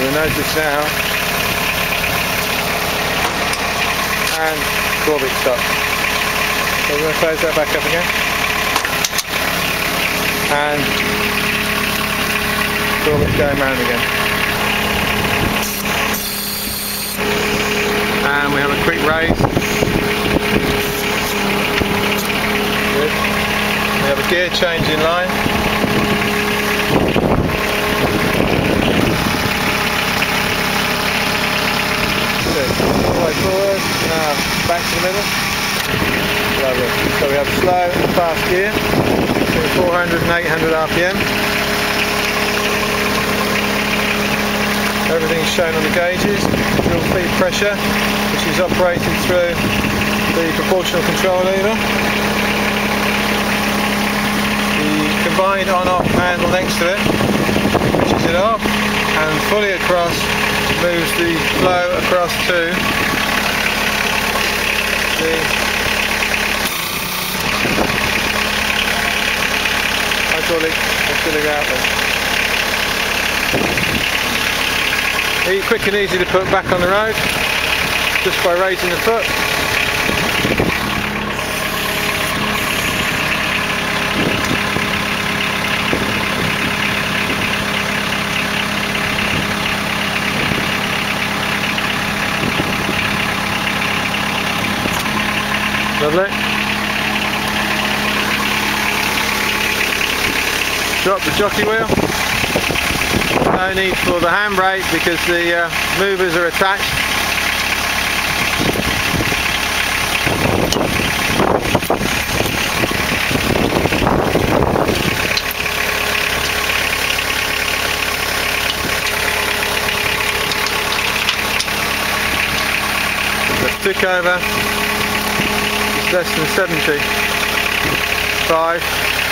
You'll notice now, and orbit stop. So we're going to close that back up again, and orbit's going round again. And we have a quick raise. Good. We have a gear change in line. All the way forward, now back to the middle. Lovely. So we have a slow and fast gear, between 400 and 800 RPM. Everything's shown on the gauges. Fuel feed pressure, which is operated through the proportional control lever. The combined on-off handle next to it switches it off, and fully across moves the flow across to the hydraulic auxiliary outlet. Quick and easy to put back on the road just by raising the foot. Lovely. Drop the jockey wheel. No need for the handbrake because the movers are attached. The tick over is less than 75.